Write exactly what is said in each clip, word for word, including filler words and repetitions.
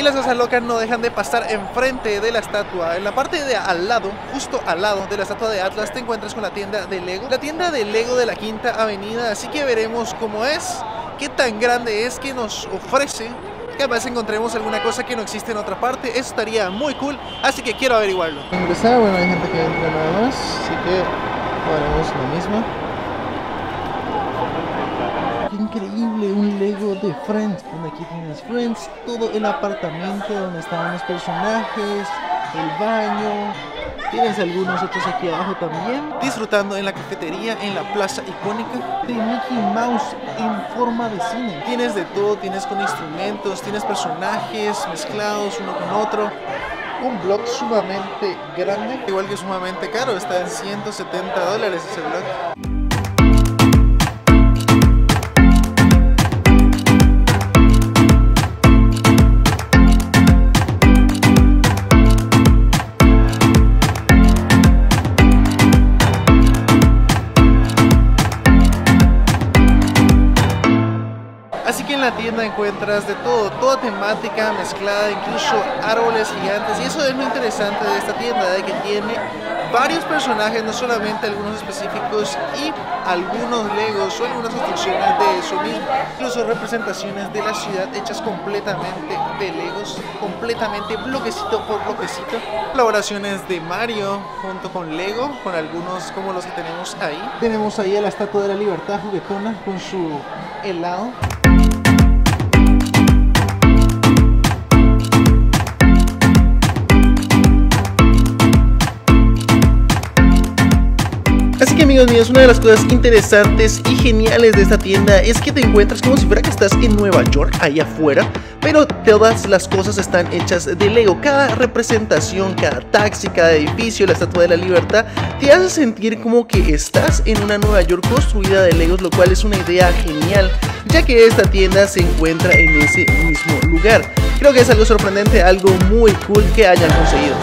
Y las cosas locas no dejan de pasar enfrente de la estatua. En la parte de al lado, justo al lado de la estatua de Atlas, te encuentras con la tienda de Lego. La tienda de Lego de la Quinta Avenida, así que veremos cómo es, qué tan grande es, qué nos ofrece. Capaz encontremos alguna cosa que no existe en otra parte. Eso estaría muy cool, así que quiero averiguarlo. Ingresar, bueno, hay gente que entra nada más, así que haremos lo mismo. Qué increíble, un Lego de Friends. Bueno, aquí tienes Friends, todo el apartamento donde estaban los personajes, el baño. Tienes algunos otros aquí abajo también. Disfrutando en la cafetería, en la plaza icónica de Mickey Mouse en forma de cine. Tienes de todo, tienes con instrumentos, tienes personajes mezclados uno con otro. Un blog sumamente grande, igual que sumamente caro, está en ciento setenta dólares ese blog. Así que en la tienda encuentras de todo, toda temática mezclada, incluso árboles gigantes. Y eso es lo interesante de esta tienda, de que tiene varios personajes, no solamente algunos específicos, y algunos Legos o algunas construcciones de eso mismo. Incluso representaciones de la ciudad hechas completamente de Legos, completamente bloquecito por bloquecito. Colaboraciones de Mario junto con Lego, con algunos como los que tenemos ahí. Tenemos ahí a la Estatua de la Libertad juguetona con su helado. Así que amigos míos, una de las cosas interesantes y geniales de esta tienda es que te encuentras como si fuera que estás en Nueva York, ahí afuera, pero todas las cosas están hechas de Lego. Cada representación, cada taxi, cada edificio, la Estatua de la Libertad, te hace sentir como que estás en una Nueva York construida de Legos, lo cual es una idea genial, ya que esta tienda se encuentra en ese mismo lugar. Creo que es algo sorprendente, algo muy cool que hayan conseguido.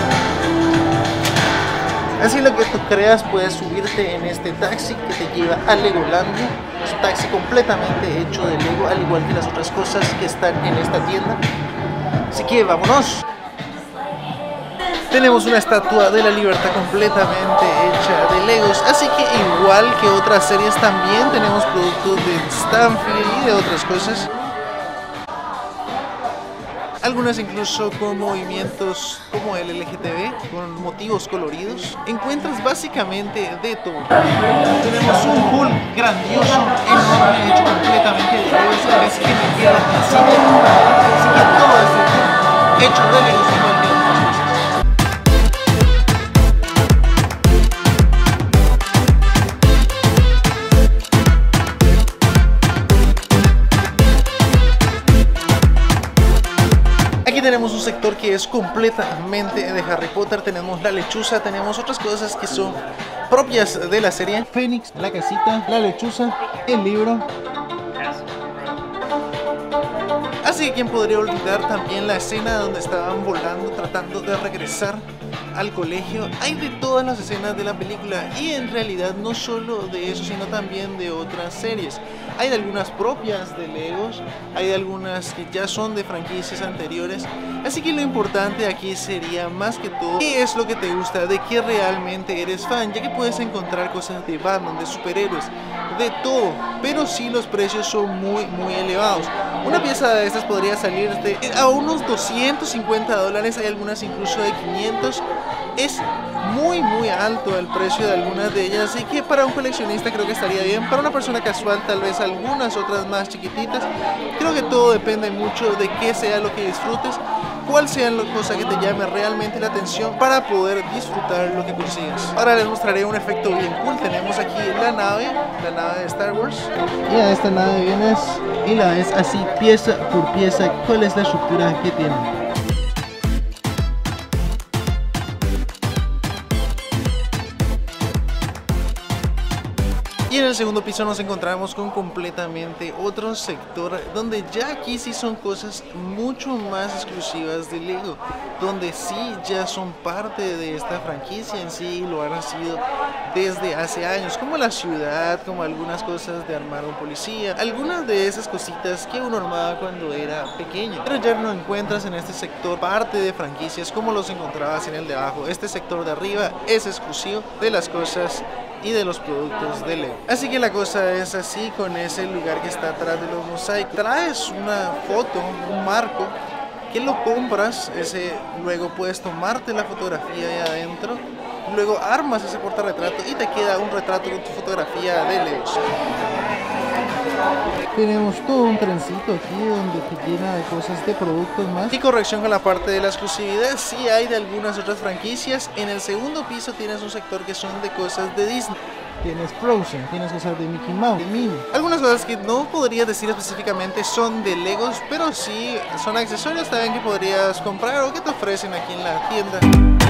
Así lo que tú creas, puedes subirte en este taxi que te lleva a Legolandia. Es un taxi completamente hecho de Lego, al igual que las otras cosas que están en esta tienda. Así que vámonos. Tenemos una Estatua de la Libertad completamente hecha de Legos, así que igual que otras series también tenemos productos de Stanfield y de otras cosas. Algunas incluso con movimientos como el L G T B, con motivos coloridos. Encuentras básicamente de todo. Tenemos un Hulk grandioso, enorme, hecho completamente de Legos, así que me queda así de así que todo es hecho de Legos igual que otras cosas. Aquí tenemos un sector que es completamente de Harry Potter. Tenemos la lechuza, tenemos otras cosas que son propias de la serie. Fénix, la casita, la lechuza, el libro. Así que quién podría olvidar también la escena donde estaban volando tratando de regresar al colegio. Hay de todas las escenas de la película, y en realidad no solo de eso, sino también de otras series. Hay de algunas propias de Legos, hay de algunas que ya son de franquicias anteriores. Así que lo importante aquí sería más que todo qué es lo que te gusta, de qué realmente eres fan, ya que puedes encontrar cosas de Batman, de superhéroes, de todo, pero sí los precios son muy muy elevados. Una pieza de estas podría salirte a unos doscientos cincuenta dólares, hay algunas incluso de quinientos. Es muy muy alto el precio de algunas de ellas, así que para un coleccionista creo que estaría bien. Para una persona casual tal vez algunas otras más chiquititas. Creo que todo depende mucho de qué sea lo que disfrutes, cuál sea la cosa que te llame realmente la atención para poder disfrutar lo que consigues. Ahora les mostraré un efecto bien cool. Tenemos aquí la nave, la nave de Star Wars, y a esta nave vienes y la ves así pieza por pieza cuál es la estructura que tiene. Y Y en el segundo piso nos encontramos con completamente otro sector donde ya aquí sí son cosas mucho más exclusivas de Lego, donde sí ya son parte de esta franquicia en sí, lo han sido desde hace años, como la ciudad, como algunas cosas de armar un policía, algunas de esas cositas que uno armaba cuando era pequeño. Pero ya no encuentras en este sector parte de franquicias como los encontrabas en el de abajo. Este sector de arriba es exclusivo de las cosas y de los productos de Lego. Así que la cosa es así con ese lugar que está atrás de los mosaicos. Traes una foto, un marco, que lo compras, ese, luego puedes tomarte la fotografía ahí adentro, luego armas ese portarretrato y te queda un retrato con tu fotografía de Lego. Tenemos todo un trencito aquí donde te llena de cosas de productos más. Y corrección con la parte de la exclusividad, sí hay de algunas otras franquicias. En el segundo piso tienes un sector que son de cosas de Disney. Tienes Frozen, tienes cosas de Mickey Mouse, de Minnie. Algunas cosas que no podría decir específicamente son de Legos, pero sí son accesorios también que podrías comprar o que te ofrecen aquí en la tienda.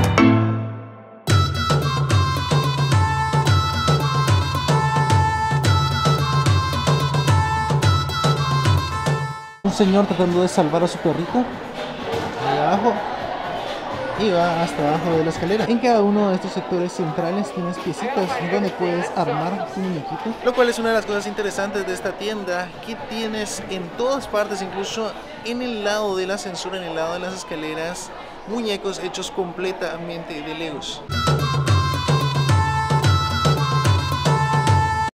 Un señor tratando de salvar a su perrito ahí abajo y va hasta abajo de la escalera. En cada uno de estos sectores centrales tienes piecitas donde puedes armar tu muñequito, lo cual es una de las cosas interesantes de esta tienda, que tienes en todas partes, incluso en el lado del ascensor, en el lado de las escaleras, muñecos hechos completamente de Legos.